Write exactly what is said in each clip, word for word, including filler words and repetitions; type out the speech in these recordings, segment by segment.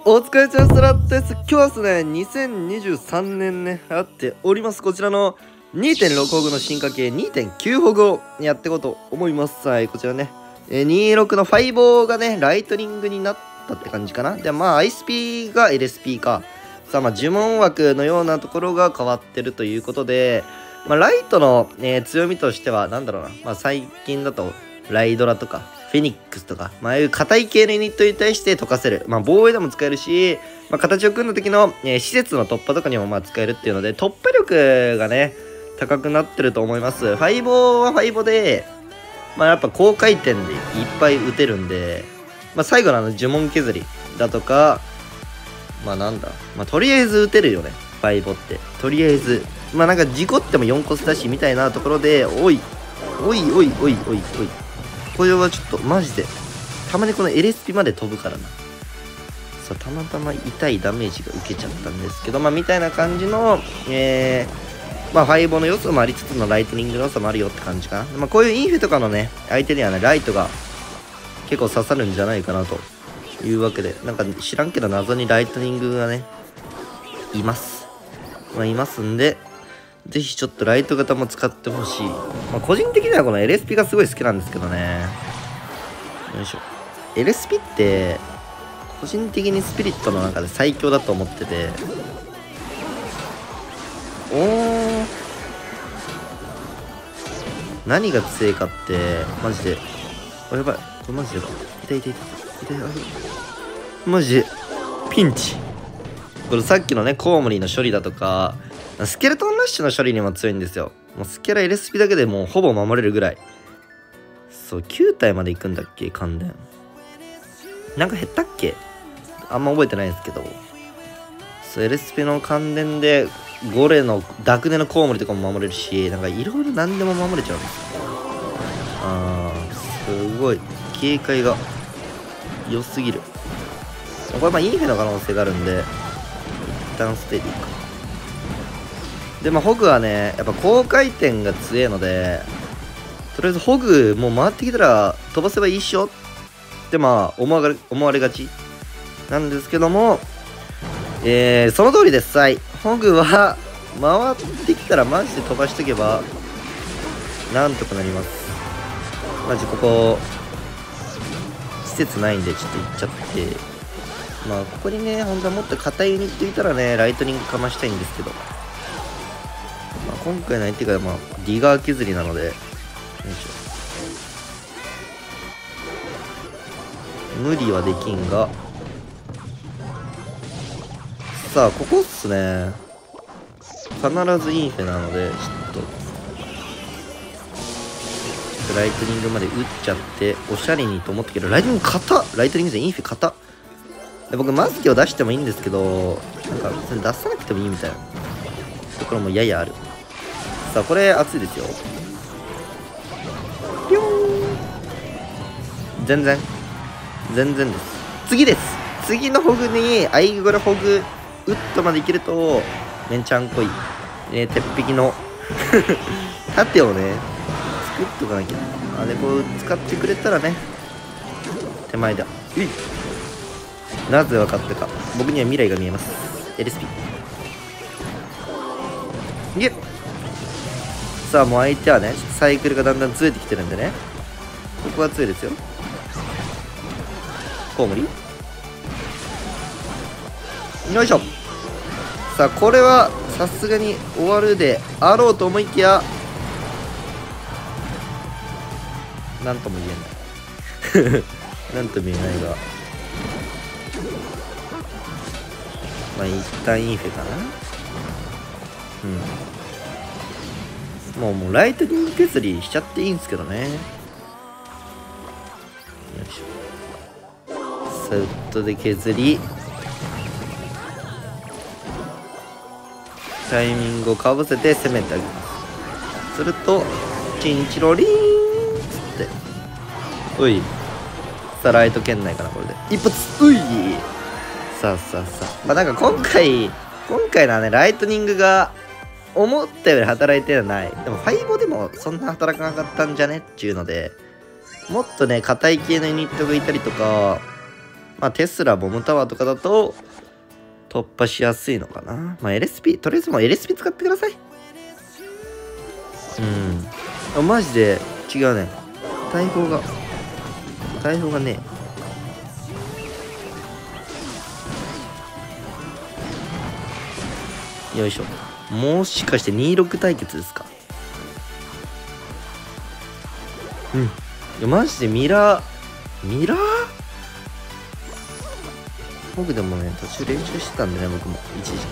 お疲れちゃんスラットです。今日はですね、にせんにじゅうさんねんね、あっております。こちらの にてんろく ホグの進化系 にてんきゅう ホグをやっていこうと思います。はい、こちらね、えー、にじゅうろくのファイボーがね、ライトニングになったって感じかな。で、まあ、アイスピー が エルエスピー か。さあ、まあ、呪文枠のようなところが変わってるということで、まあ、ライトの、えー、強みとしては、なんだろうな、まあ、最近だと、ライドラとか、フェニックスとか、まあ、ああいう硬い系のユニットに対して溶かせる。まあ、防衛でも使えるし、まあ、形を組んだ時の、えー、施設の突破とかにもまあ使えるっていうので、突破力がね、高くなってると思います。ファイボーはファイボーで、まあ、やっぱ高回転でいっぱい打てるんで、まあ、最後のあの呪文削りだとか、まあなんだ、まあ、とりあえず打てるよね、ファイボーって。とりあえず。まあなんか事故ってもよんコスだしみたいなところで、おい、おいおいおいおいおい。これはちょっとマジで、たまにこの エルエスピー まで飛ぶからな。そう、たまたま痛いダメージが受けちゃったんですけど、まあみたいな感じの、えー、まあファイボーの要素もありつつのライトニングの要素もあるよって感じかな。まあこういうインフェとかのね、相手にはね、ライトが結構刺さるんじゃないかなというわけで、なんか知らんけど謎にライトニングがね、います。まあいますんで、ぜひちょっとライト型も使ってほしい。まあ、個人的にはこの エルエスピー がすごい好きなんですけどね。よいしょ。エルエスピー って、個人的にスピリットの中で最強だと思ってて。おー。何が強いかって、マジで。あ、やばい。これマジでか。痛い痛い痛い。痛い痛い。マジで。ピンチ。これさっきのね、コウモリの処理だとか、スケルトンラッシュの処理にも強いんですよ。もうスケラ エルエスピー だけでもうほぼ守れるぐらい。そう、きゅう体まで行くんだっけ、関連。なんか減ったっけ、あんま覚えてないんですけど。そう、エルエスピー の関連で、ゴレの、ダクネのコウモリとかも守れるし、なんかいろいろ何でも守れちゃうんですよ。あー、すごい。警戒が良すぎる。これまあインフェの可能性があるんで、一旦ステディか。で、まあ、ホグはね、やっぱ高回転が強いので、とりあえずホグもう回ってきたら飛ばせばいいっしょってまあ思われ、思われがちなんですけども、えー、その通りです。はい。ホグは回ってきたらマジで飛ばしとけば、なんとかなります。マジここ、施設ないんでちょっと行っちゃって。まあ、ここにね、本当はもっと硬いユニットいたらね、ライトニングかましたいんですけど。まあ、今回の相手が、まあ、ディガー削りなので、よいしょ。無理はできんが。さあ、ここっすね。必ずインフェなので、ちょっと、ちょっとライトニングまで打っちゃって、おしゃれにと思ったけど、ライトニング硬っライトニングでインフェ硬っで僕、マスケを出してもいいんですけど、なんか、それ出さなくてもいいみたいなところもややある。さあ、これ熱いですよ。ぴょーん。全然。全然です。次です。次のホグに、アイゴレホグ、ウッドまでいけると、めんちゃんこい。えー、鉄壁の、盾をね、作っとかなきゃ。あれ、こう、使ってくれたらね、手前だ。うい。なぜ分かったか。僕には未来が見えます。エルエスピー。いえ。さあ、もう相手はね、サイクルがだんだんずれてきてるんでね。ここは強いですよ。コウモリよいしょ。さあ、これはさすがに終わるであろうと思いきや、なんとも言えない。なんとも言えないが。まあ、一旦インフェかな。うん。もう、もうライトニング削りしちゃっていいんですけどね。よいしょ。サウットで削り。タイミングをかぶせて攻めてあげます。すると、チンチロリーンつって。おい。さあ、ライト圏内かな、これで。一発ういさあさあさあ。まあなんか今回、今回のはね、ライトニングが思ったより働いてはない。でもファイボでもそんな働かなかったんじゃねっていうので、もっとね、硬い系のユニットがいたりとか、 まあテスラボムタワーとかだと突破しやすいのかな。まあ エルエスピー、とりあえずもう エルエスピー 使ってください。うん。あ、マジで違うね。大砲が、大砲がね、よいしょ。もしかしてにじゅうろく対決ですか。うん。いや、マジでミラー、ミラー僕でもね、途中練習してたんでね、僕も。一時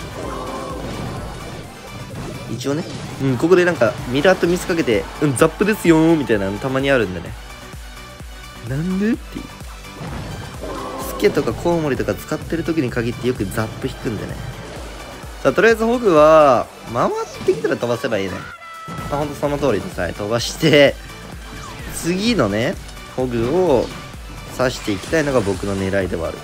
期。一応ね。うん、ここでなんか、ミラーと見せかけて、うん、ザップですよーみたいなのたまにあるんでね。なんでっていう。スケとかコウモリとか使ってる時に限ってよくザップ引くんでね。さあ、とりあえずホグは、回ってきたら飛ばせばいいね。まあ、ほんとその通りでさえ飛ばして、次のね、ホグを刺していきたいのが僕の狙いではある。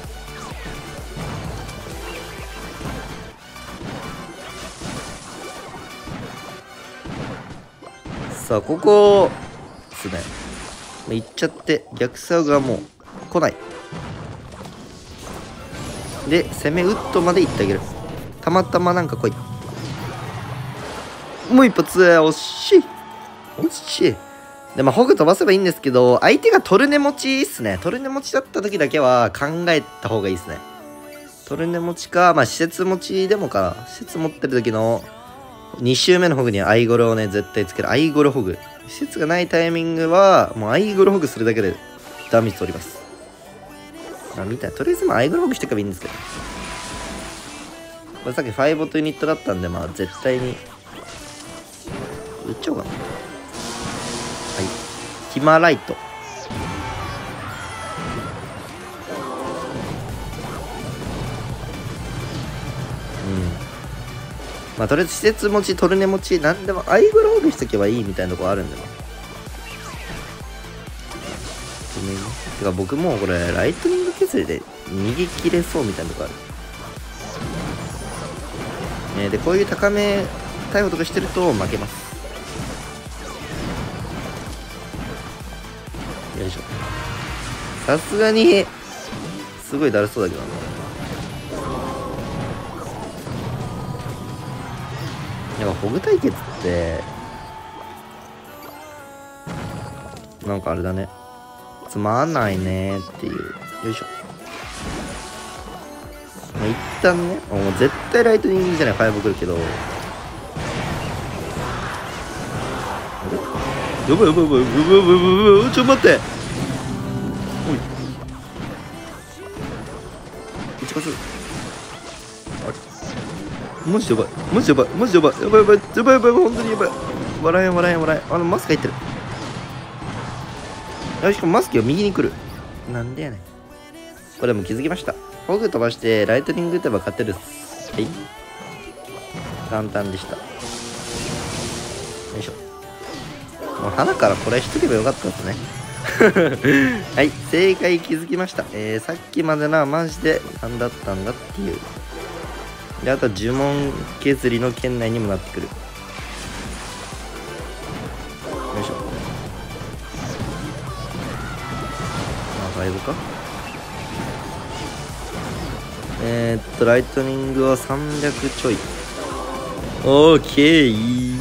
さあ、ここですね。行っちゃって、逆サウがもう来ない。で、攻めウッドまで行ってあげる。たまたまなんか来い。もう一発、惜しい。惜しい。で、まあ、ホグ飛ばせばいいんですけど、相手がトルネ持ちっすね。トルネ持ちだった時だけは考えた方がいいですね。トルネ持ちか、まあ、施設持ちでもか。施設持ってる時のに周目のホグにはアイゴルをね、絶対つける。アイゴルホグ。施設がないタイミングは、もうアイゴルホグするだけでダメージ取ります。まあ、見たい。とりあえず、まあ、アイゴルホグしておけばいいんですけど。これさっきファイボットユニットだったんで、まあ、絶対に、撃っちゃおうかな。はい。ヒマライト。まあ、とりあえず施設持ち、トルネ持ち、なんでも、アイグロホグしとけばいいみたいなとこあるんだよ。てか、僕もこれ、ライトニング削りで逃げ切れそうみたいなとこある。ね、で、こういう高め逮捕とかしてると負けます。よいしょ。さすがに、すごいだるそうだけどな。やっぱホグ対決ってなんかあれだね、つまんないねっていう。よいしょ。まあ、一旦ね、もう絶対ライトニングじゃない、ファイブ来るけど、やばいやばいやばいやばいやばいやばいやばい、ちょっと待って、おい打ち勝つ。マジやばい、マジやばい、マジやばい、やばいやばい、やばいやばい、本当にやばい。笑えん笑えん笑えん。あのマスク入ってる。あ、しかもマスクが右に来る。なんでやねん。これも気づきました。ホグ飛ばしてライトニング打てば勝てるっす。はい。簡単でした。よいしょ。もう花からこれしとけばよかったですね。はい、正解気づきました。えー、さっきまでのはマジで何だったんだっていう。で、あとは呪文削りの圏内にもなってくる。よいしょ。あ、ファイブか。えー、っと、ライトニングはさんびゃくちょい。オーケー。危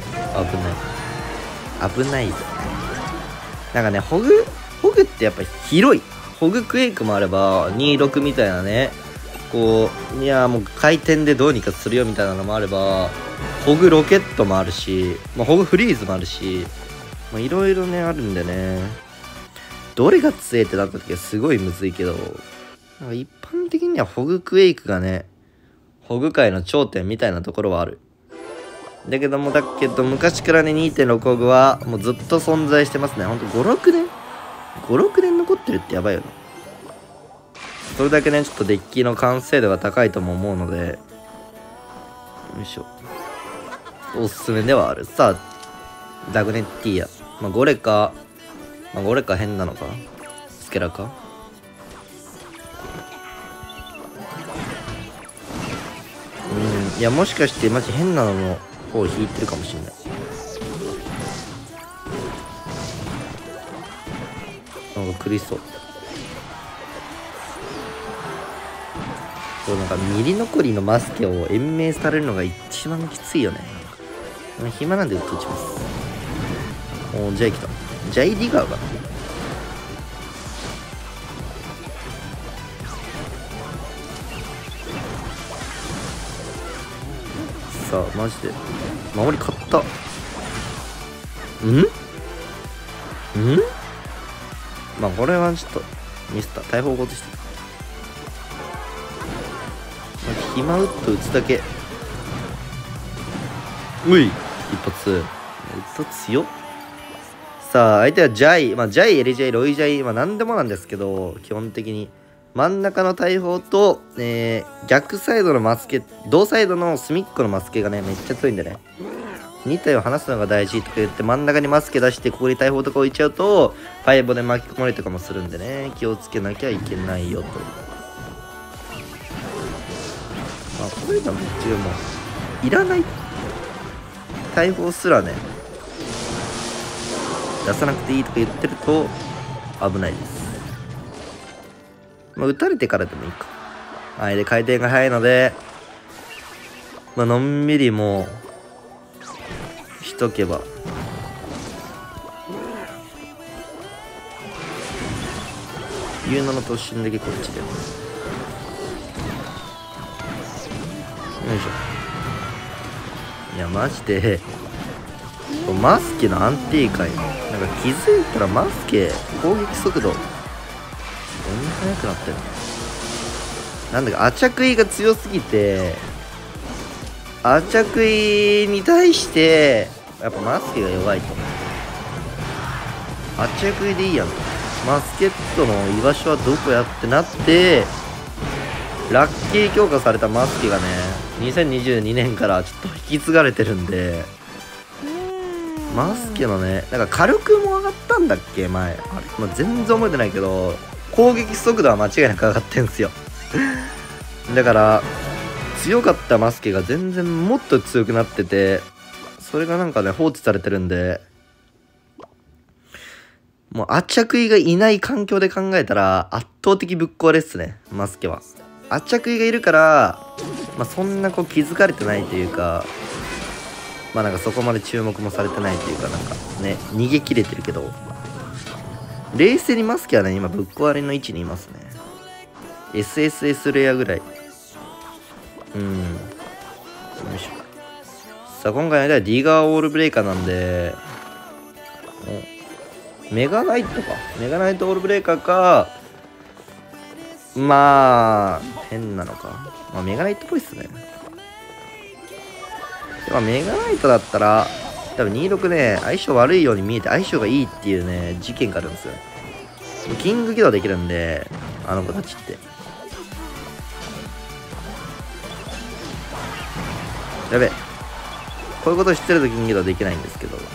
ない。危ないっすね。なんかね、ホグ、ホグってやっぱ広い。ホグクエイクもあれば、にじゅうろくみたいなね、こう、いやもう回転でどうにかするよみたいなのもあれば、ホグロケットもあるし、まあ、ホグフリーズもあるし、まあ、いろいろね、あるんでね、どれが強いってなった時はすごいむずいけど、なんか一般的にはホグクエイクがね、ホグ界の頂点みたいなところはある。だけども、だけど昔からね、にてんろく ホグはもうずっと存在してますね。ほんとご、ろくねん ?ご、ろくねん残ってるってやばいよね。それだけね、ちょっとデッキの完成度が高いとも思うので、よいしょ。おすすめではある。さあ、ダグネッティア。まあ、ゴレか、まあ、ゴレか変なのかスケラか。うん、いや、もしかしてマジ変なのの方を引いてるかもしれない。なんかクリソ。 こうなんかミリ残りのマスケを延命されるのが一番きついよね。暇なんで打って打ちます。おー、ジャイ来た。ジャイディガーがさあ、マジで守り勝った。んんまあこれはちょっとミスった。大砲落としてた。暇打っと打つだけ。うい一発一発強っ。さあ相手はジャイ、まあジャイ、エリジャイ、ロイジャイ、まあ何でもなんですけど、基本的に真ん中の大砲と、えー、逆サイドのマスケ、同サイドの隅っこのマスケがねめっちゃ強いんでね、に体を離すのが大事とか言って真ん中にマスケ出してここに大砲とか置いちゃうとファイボで巻き込まれとかもするんでね、気をつけなきゃいけないよと。まあこういうのはめっちゃもういらない大砲すらね出さなくていいとか言ってると危ないです。まあ撃たれてからでもいいか。はい、で回転が速いのでまあのんびりもうしとけばユーノの突進だけこっちでよいしょ。いやマジでマスケの安定感、なんか気づいたらマスケ攻撃速度どんな速くなってるの。なんだかアチャクイが強すぎて、アチャクイに対してやっぱマスケが弱いと。アチャクイでいいやんと。マスケットの居場所はどこやってなってラッキー強化されたマスケがねにせんにじゅうにねんからちょっと引き継がれてるんで、マスケのねなんか火力も上がったんだっけ前あれ、まあ、全然覚えてないけど攻撃速度は間違いなく上がってんすよだから強かったマスケが全然もっと強くなってて、それがなんかね放置されてるんで、もうアチャクイがいない環境で考えたら圧倒的ぶっ壊れっすね。マスケはアチャクイがいるから、まあ、そんなこう気づかれてないというか、まあなんかそこまで注目もされてないというか、なんかね逃げ切れてるけど、冷静にマスケはね今ぶっ壊れの位置にいますね。 エスエスエス レアぐらい。うんよいしょ。さあ今回の間はディガーオールブレイカーなんでメガナイトかメガナイトオールブレイカーか、まあ変なのか、まあメガナイトっぽいっすね。まあ、メガナイトだったら多分にじゅうろくね相性悪いように見えて相性がいいっていうね事件があるんですよ。キング起動できるんであの子たちってやべえ、こういうこと知ってるとキング起動できないんですけど、よ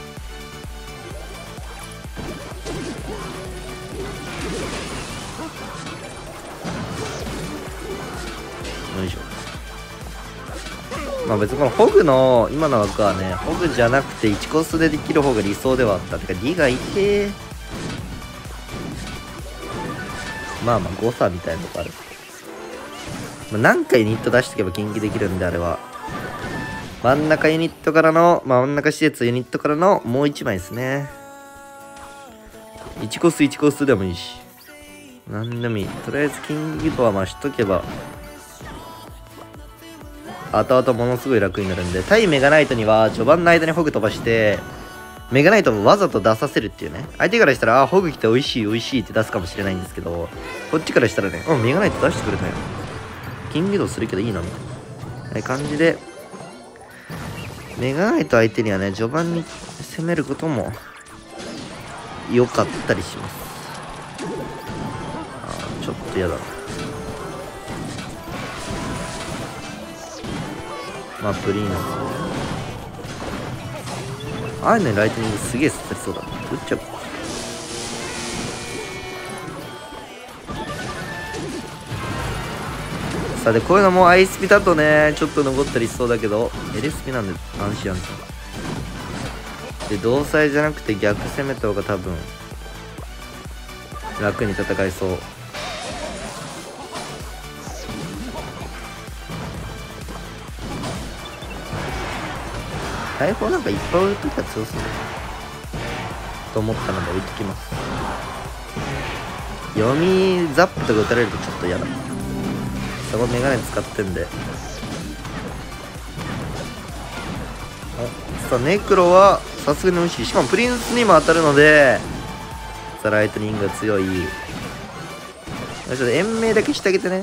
いしょ。まあ別にこのホグの今の枠はねホグじゃなくていちコスでできる方が理想ではあった。てか D がいてまあまあ誤差みたいなとこある。まあ、何回ユニット出していけば近畿できるんであれば真ん中ユニットからの、まあ、真ん中施設ユニットからのもういちまいですね。いちコスいちコスでもいいし何でもいい。とりあえずキングギドはまあしとけば後々ものすごい楽になるんで、対メガナイトには序盤の間にホグ飛ばしてメガナイトをわざと出させるっていうね。相手からしたらあホグ来て美味しい美味しいって出すかもしれないんですけど、こっちからしたらねあメガナイト出してくれたよキングギドするけどいいなみたいな感じで、メガナイト相手にはね序盤に攻めることも良かったりします。あちょっと嫌だな。まあプリンスああいうのにライトニングすげえ刺さりそうだな。打っちゃうか。さあでこういうのもアイスピだとねちょっと残ったりしそうだけど エルエスピなんで安心安心で、同サイじゃなくて逆攻めた方が多分楽に戦えそう。 大砲なんかいっぱい置いときゃ強そうだと思ったので置いときます。読みザップとか打たれるとちょっと嫌だ。そこメガネ使ってんで。さあネクロはさすがに美味しい。しかもプリンスにも当たるのでさあライトニングが強い。ちょっと延命だけしてあげてね。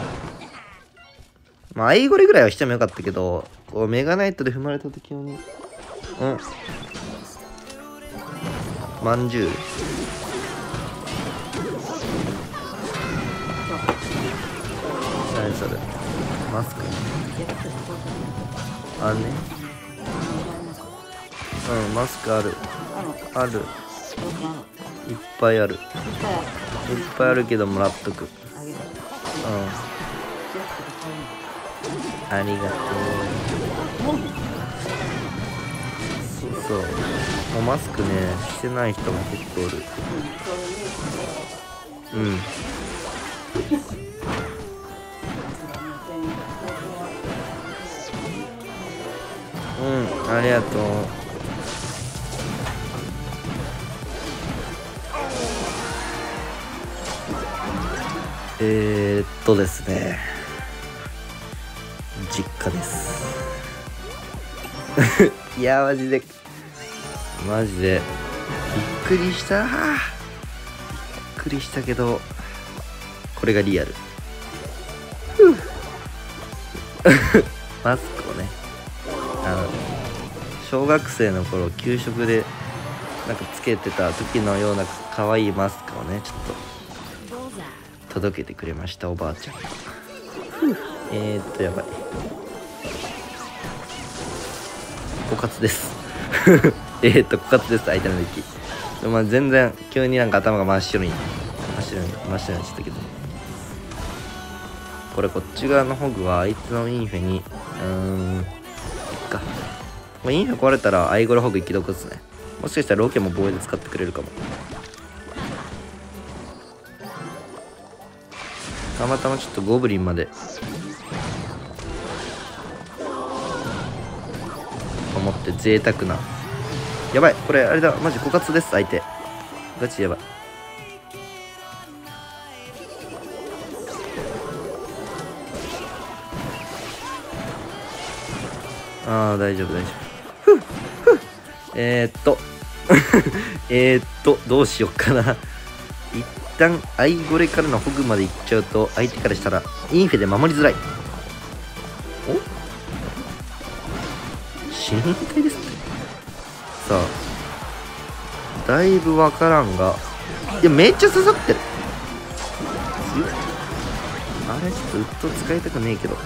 まあアイゴレぐらいはしてもよかったけど、こうメガナイトで踏まれた時にうんまんじゅう何それマスクあんねうんマスクあるあるいっぱいあるいっぱいあるけどもらっとく。うんありがとう。そうそうもうマスクねしてない人も結構おる。うんうんありがとう。えー、っとですね実家ですいやマジでマジでびっくりしたびっくりしたけどこれがリアルマスクをねあの小学生の頃給食でなんかつけてた時のような可愛いマスクをねちょっと届けてくれましたおばあちゃんがえーっとやばい枯渇ですえーっと枯渇です相手の敵。まあ全然急になんか頭が真っ白に真っ白に真っ白になっちゃったけど、これこっち側のホグは相手のインフェにうーんいっか、まあ、インフェ壊れたらアイゴルホグ生き残ですね。もしかしたらロケも防衛で使ってくれるかも。たまたまちょっとゴブリンまで思って贅沢な。やばいこれあれだマジ枯渇です相手ガチやばい。ああ大丈夫大丈夫。ふっふっえー、っとえーっとどうしよっかな。一旦アイゴレからのホグまで行っちゃうと相手からしたらインフェで守りづらい。お深海ですね。さあだいぶわからんがいやめっちゃ刺さってる。強い。あれちょっとウッド使いたくねえけど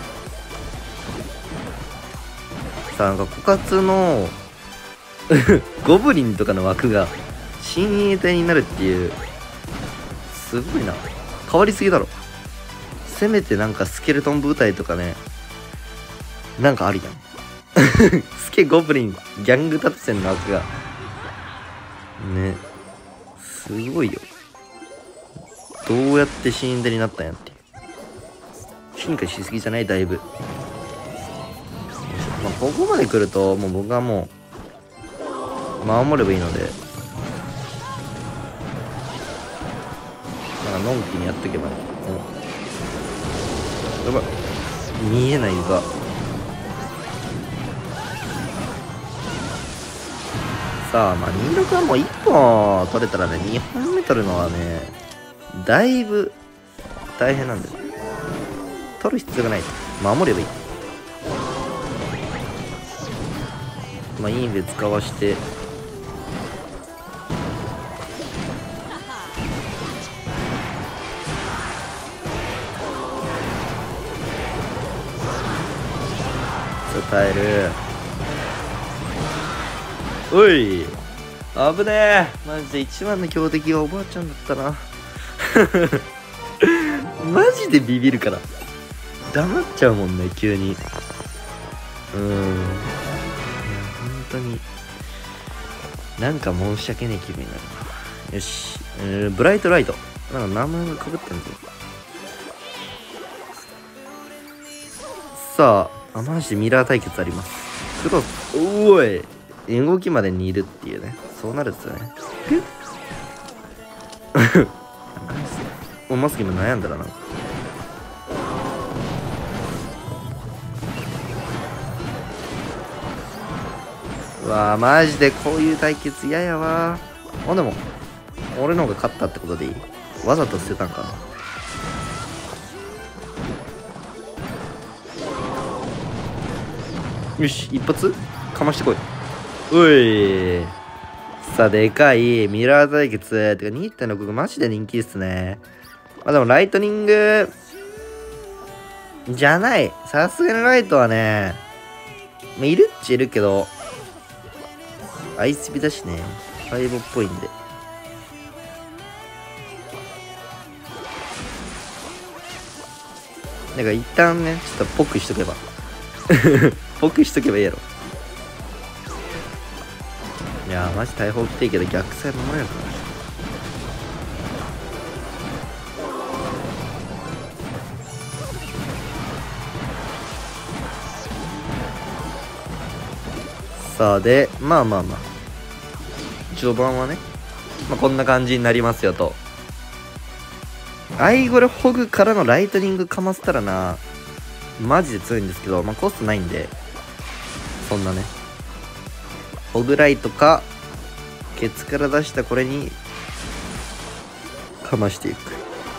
さあなんか枯渇のゴブリンとかの枠が親衛隊になるっていうすごいな。変わりすぎだろ。せめてなんかスケルトン部隊とかねなんかあるやんスケゴブリンギャング作戦の枠がねすごいよ。どうやって死んでになったんやっていう。進化しすぎじゃないだいぶ。まあ、ここまで来るともう僕はもう守ればいいのでなんかのんきにやっていけばね。うん、やばい見えないがさあまあにじゅうろくはもういっぽん取れたらねにほんめ取るのはねだいぶ大変なんだよ。取る必要がない守ればいい。まあいいんで使わして耐える。おい危ねえマジで一番の強敵はおばあちゃんだったなマジでビビるから黙っちゃうもんね急に。うーんいや本当になんか申し訳ねえ気分になるな。よし、えー、ブライトライトなんか名前がかぶってんぞ。さああマジでミラー対決あります。 クロス、おい動きまでにいるっていうね。そうなるっすよね。おマスキも悩んだらな。うわーマジでこういう対決嫌やわー。あでも俺の方が勝ったってことでいい？わざと捨てたんかな。よし一発かましてこい。おいさあでかいミラー対決てか にてんろく がマジで人気っすね。まあでもライトニングじゃない、さすがにライトはね、まあ、いるっちゃいるけどアイスビだしね、ファイボっぽいんで。なんか一旦ねちょっとポクしとけばポクしとけばいいやろ。いやーマジ大砲来ていいけど逆サイ守れるかな。さあでまあまあまあ序盤はね、まあ、こんな感じになりますよと。アイゴレホグからのライトニングかませたらなマジで強いんですけど、まあコストないんでそんなね。ホグライトかケツから出したこれにかましていく。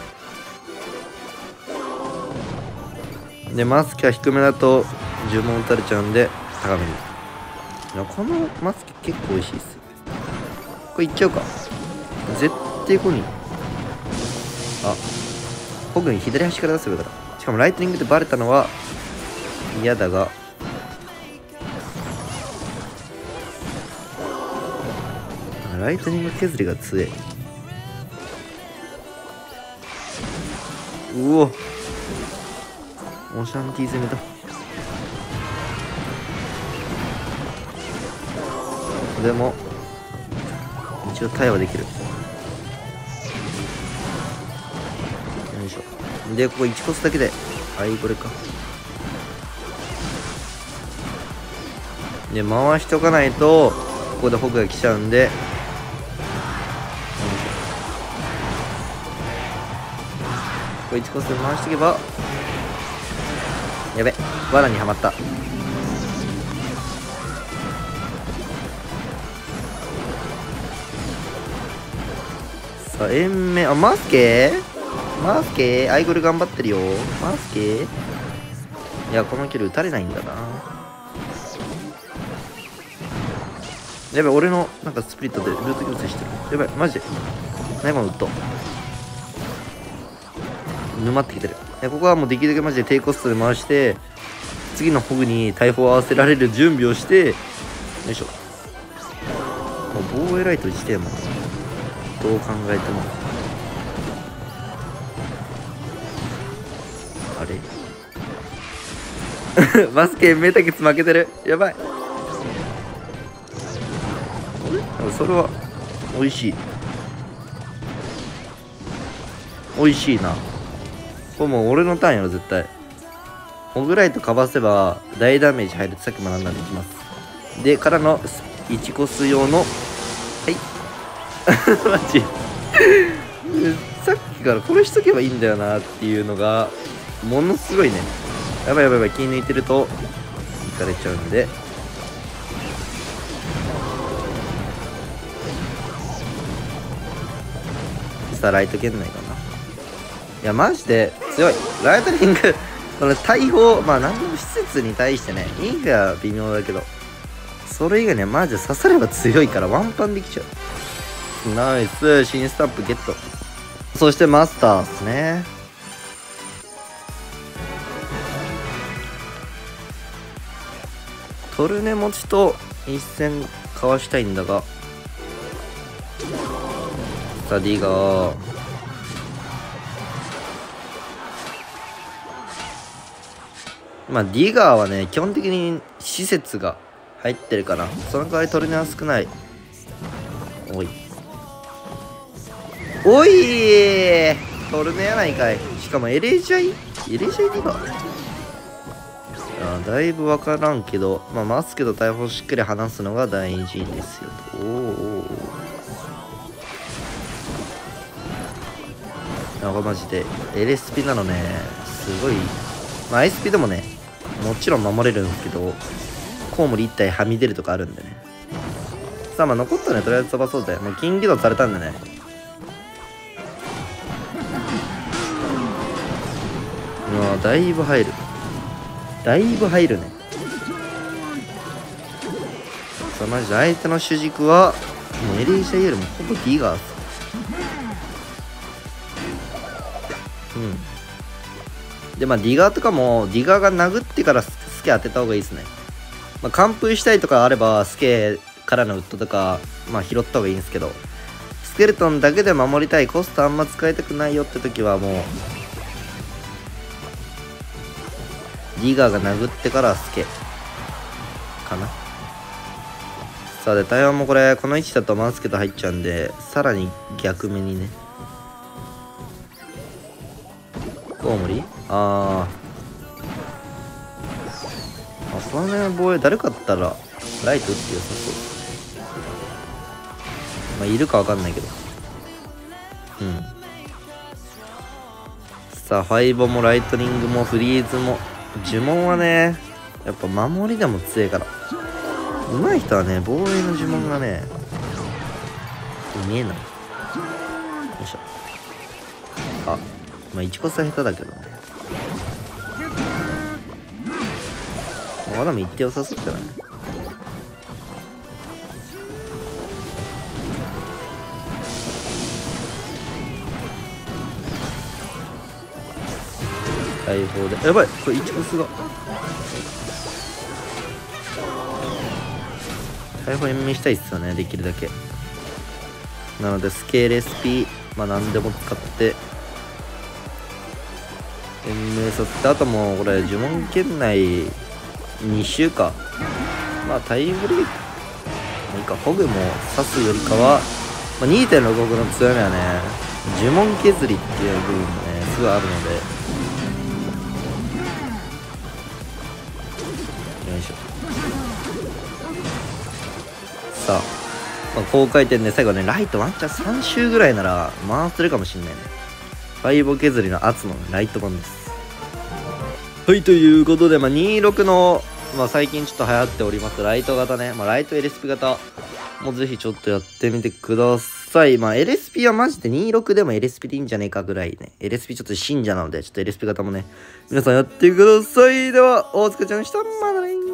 でマスクは低めだと呪文打たれちゃうんで高めに。いやこのマスク結構美味しいっす。これいっちゃうか絶対ここに。あホグに左端から出せばよかった。しかもライトニングってバレたのは嫌だが、ライトニング削りが強い。うおオシャンティー攻めだ。でも一応対応できる。よいしょ。でここいちコスだけではいこれか。で回しとかないとここでホグが来ちゃうんで、これいちコスで回していけばやべ罠にはまった。さあ延命あマスケマスケアイゴル頑張ってるよマスケ。いやこのキル撃たれないんだな。やばい俺のなんかスプリットでルート強制してる。やばいマジでナイファンウッド沼ってきてる。いやここはもうできるだけマジで低コストで回して次のホグに大砲を合わせられる準備をして、よいしょ。もう防衛ライト自体もどう考えてもあれバスケメタケツ負けてる。やばい。それは美味しい美味しいな。これもう俺のターンやろ絶対。ホグライトかばせば大ダメージ入るってさっき学んだんでいきます。でからのいちコス用のはいマジさっきからこれしとけばいいんだよなっていうのがものすごいね。やばいやばいやばい気抜いてるといかれちゃうんで、さあライト圏内かな。いやマジで強いライトニングこの大砲まあ何でも施設に対してねインフェは微妙だけどそれ以外にはマジで刺されば強いからワンパンできちゃう。ナイス新スタンプゲット。そしてマスターですね。トルネ持ちと一戦かわしたいんだがスタディがまあディガーはね基本的に施設が入ってるからその代わりトルネは少ない。おいおいトルネやないかい。しかも エルエイチアイ エルエイチアイ ディガーあだいぶ分からんけど、まあ、マスクと大砲しっかり離すのが大事ですよと。おおなんかマジで エルエスピー なのねすごい、まあ、アイスピー でもねもちろん守れるんですけどコウモリいち体はみ出るとかあるんでね。さあまあ残ったねとりあえず飛ばそうぜ。もう金起動されたんでね。うわだいぶ入るだいぶ入るね。さあマジで相手の主軸はもうエレイシャよりもほぼディガース。うんでまあディガーとかもディガーが殴ってからスケ当てた方がいいですね。まあ完封したいとかあればスケからのウッドとかまあ拾った方がいいんですけど、スケルトンだけで守りたいコストあんま使いたくないよって時はもうディガーが殴ってからスケかな。さあで台湾もこれこの位置だとマスケと入っちゃうんでさらに逆目にね。コウモリあーあこの辺防衛誰かったらライト打って良さそう。まあいるかわかんないけど。うんさあファイボもライトニングもフリーズも呪文はねやっぱ守りでも強いから上手い人はね防衛の呪文がね見えない。よいしょ。あまあいちコスは下手だけどね。まだも言って良さそうじゃない。大砲でやばいこれいちコスが大砲延命したいっすよねできるだけ。なのでスケール エスピー まあ何でも使って延命させて、あともうこれ呪文圏内に周かまあタイムブレイクいいかホグも刺すよりかは、まあ、にてんろく 億の強みはね呪文削りっていう部分もねすごいあるのでよいしょ。さあ、まあ、高回転で最後ねライトワンチャンさん周ぐらいなら回せるかもしんないね。ファイボ削りの圧のライト版です。はいということで、まあ、にじゅうろくの、まあ、最近ちょっと流行っておりますライト型ね、まあ、ライト エルエスピー 型もうぜひちょっとやってみてください。まあ エルエスピー はマジでにじゅうろくでも エルエスピー でいいんじゃねえかぐらいね。エルエスピー ちょっと信者なのでちょっと エルエスピー 型もね皆さんやってください。では大塚ちゃんでした。まだね。